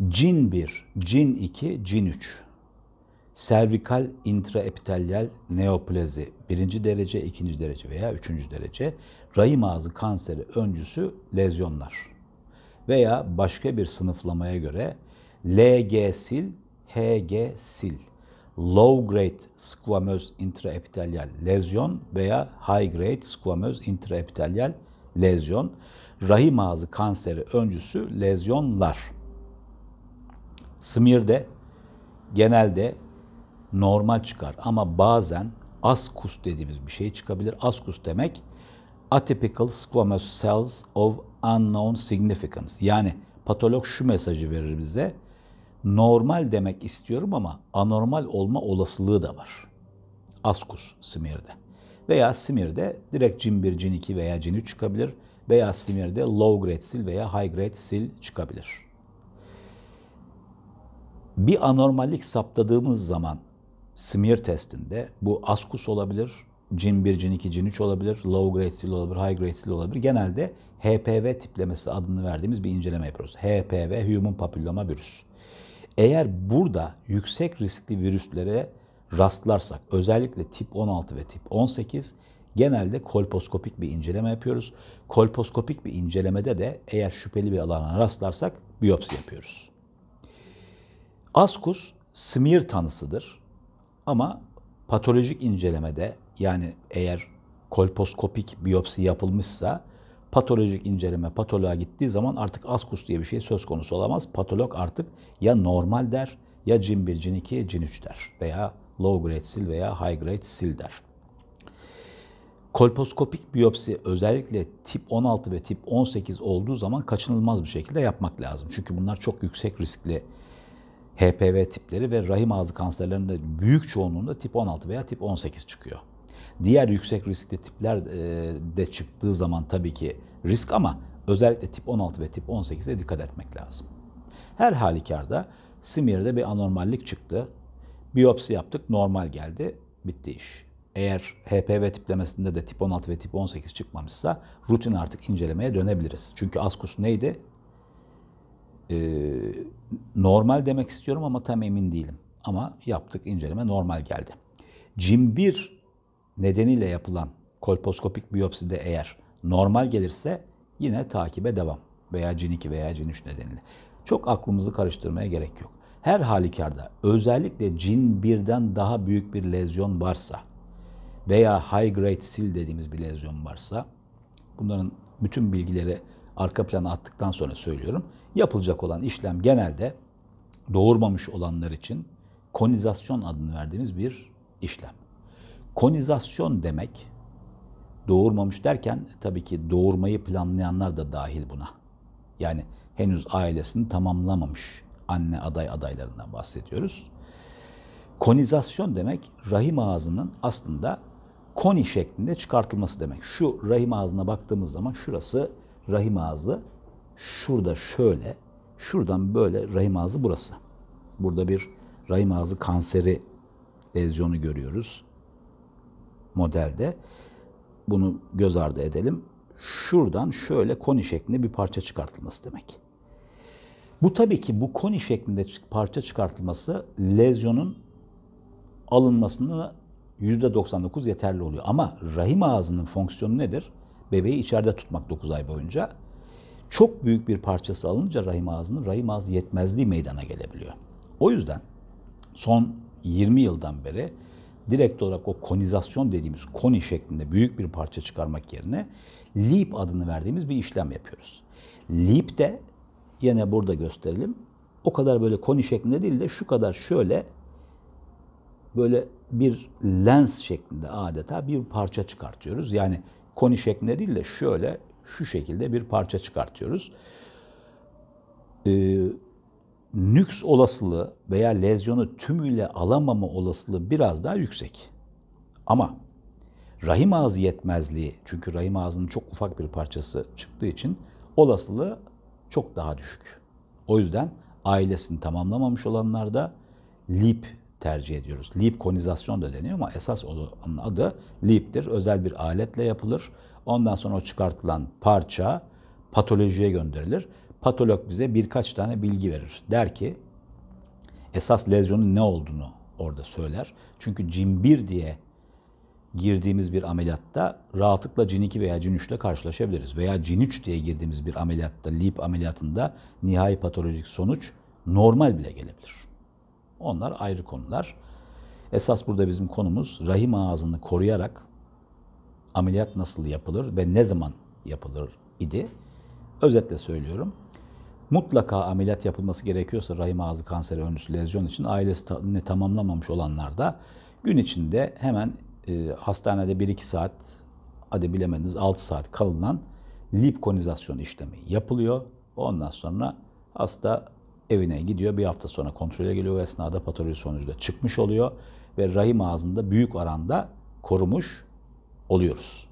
Cin 1, cin 2, cin 3. Servikal intraepitelyal neoplazi birinci derece, ikinci derece veya üçüncü derece rahim ağzı kanseri öncüsü lezyonlar. Veya başka bir sınıflamaya göre LG-SIL, HG-SIL, low grade squamöz intraepitelyal lezyon veya high grade squamöz intraepitelyal lezyon, rahim ağzı kanseri öncüsü lezyonlar. Smear'de genelde normal çıkar ama bazen askus dediğimiz bir şey çıkabilir. Askus demek atypical squamous cells of unknown significance. Yani patolog şu mesajı verir bize. Normal demek istiyorum ama anormal olma olasılığı da var. Askus smear'de. Veya smear'de direkt cin 1, cin 2 veya cin 3 çıkabilir. Veya smear'de low grade sil veya high grade sil çıkabilir. Bir anormallik saptadığımız zaman smear testinde bu askus olabilir, cin 1, cin 2, cin 3 olabilir, low grade sil olabilir, high grade sil olabilir. Genelde HPV tiplemesi adını verdiğimiz bir inceleme yapıyoruz. HPV, Human Papilloma Virüs. Eğer burada yüksek riskli virüslere rastlarsak, özellikle tip 16 ve tip 18, genelde kolposkopik bir inceleme yapıyoruz. Kolposkopik bir incelemede de eğer şüpheli bir alana rastlarsak biyopsi yapıyoruz. Askus smear tanısıdır ama patolojik incelemede, yani eğer kolposkopik biyopsi yapılmışsa patolojik inceleme patoloğa gittiği zaman artık askus diye bir şey söz konusu olamaz. Patolog artık ya normal der ya cin 1, cin 2, cin 3 der veya low grade sil veya high grade sil der. Kolposkopik biyopsi özellikle tip 16 ve tip 18 olduğu zaman kaçınılmaz bir şekilde yapmak lazım. Çünkü bunlar çok yüksek riskli HPV tipleri ve rahim ağzı kanserlerinde büyük çoğunluğunda tip 16 veya tip 18 çıkıyor. Diğer yüksek riskli tipler de çıktığı zaman tabii ki risk ama özellikle tip 16 ve tip 18'e dikkat etmek lazım. Her halükarda smear'de bir anormallik çıktı. Biyopsi yaptık, normal geldi, bitti iş. Eğer HPV tiplemesinde de tip 16 ve tip 18 çıkmamışsa rutin artık incelemeye dönebiliriz. Çünkü askus neydi? Normal demek istiyorum ama tam emin değilim. Ama yaptık, inceleme normal geldi. Cin 1 nedeniyle yapılan kolposkopik biyopside eğer normal gelirse yine takibe devam. Veya cin 2 veya cin 3 nedeniyle. Çok aklımızı karıştırmaya gerek yok. Her halükarda özellikle cin 1'den daha büyük bir lezyon varsa veya high grade sil dediğimiz bir lezyon varsa, bunların bütün bilgileri arka plana attıktan sonra söylüyorum. Yapılacak olan işlem genelde doğurmamış olanlar için konizasyon adını verdiğimiz bir işlem. Konizasyon demek, doğurmamış derken tabii ki doğurmayı planlayanlar da dahil buna. Yani henüz ailesini tamamlamamış anne adaylarından bahsediyoruz. Konizasyon demek rahim ağzının aslında koni şeklinde çıkartılması demek. Şu rahim ağzına baktığımız zaman şurası rahim ağzı, şurada şöyle, şuradan böyle rahim ağzı burası. Burada bir rahim ağzı kanseri lezyonu görüyoruz modelde. Bunu göz ardı edelim. Şuradan şöyle koni şeklinde bir parça çıkartılması demek. Bu tabii ki bu koni şeklinde parça çıkartılması lezyonun alınmasını %99 yeterli oluyor. Ama rahim ağzının fonksiyonu nedir? Bebeği içeride tutmak 9 ay boyunca. Çok büyük bir parçası alınca rahim ağzının rahim ağzı yetmezliği meydana gelebiliyor. O yüzden son 20 yıldan beri direkt olarak o konizasyon dediğimiz koni şeklinde büyük bir parça çıkarmak yerine LEEP adını verdiğimiz bir işlem yapıyoruz. LEEP de yine burada gösterelim. O kadar böyle koni şeklinde değil de şu kadar şöyle böyle bir lens şeklinde adeta bir parça çıkartıyoruz. Yani koni şeklinde değil de şöyle şu şekilde bir parça çıkartıyoruz. Nüks olasılığı veya lezyonu tümüyle alamama olasılığı biraz daha yüksek. Ama rahim ağzı yetmezliği, çünkü rahim ağzının çok ufak bir parçası çıktığı için olasılığı çok daha düşük. O yüzden ailesini tamamlamamış olanlarda LEEP tercih ediyoruz. LEEP konizasyon da deniyor ama esas onun adı LEEP'tir. Özel bir aletle yapılır. Ondan sonra o çıkartılan parça patolojiye gönderilir. patolog bize birkaç tane bilgi verir. Der ki esas lezyonun ne olduğunu orada söyler. Çünkü CIN1 diye girdiğimiz bir ameliyatta rahatlıkla CIN2 veya CIN3 ile karşılaşabiliriz. Veya CIN3 diye girdiğimiz bir ameliyatta, LEEP ameliyatında nihai patolojik sonuç normal bile gelebilir. Onlar ayrı konular. Esas burada bizim konumuz rahim ağzını koruyarak ameliyat nasıl yapılır ve ne zaman yapılır idi. Özetle söylüyorum. Mutlaka ameliyat yapılması gerekiyorsa rahim ağzı kanseri öncüsü lezyon için ailesini tamamlamamış olanlar da gün içinde hemen hastanede 1-2 saat, hadi bilemediniz 6 saat kalınan lip konizasyon işlemi yapılıyor. Ondan sonra hasta evine gidiyor. Bir hafta sonra kontrole geliyor. O esnada patoloji sonucu da çıkmış oluyor ve rahim ağzında büyük oranda korumuş oluyoruz.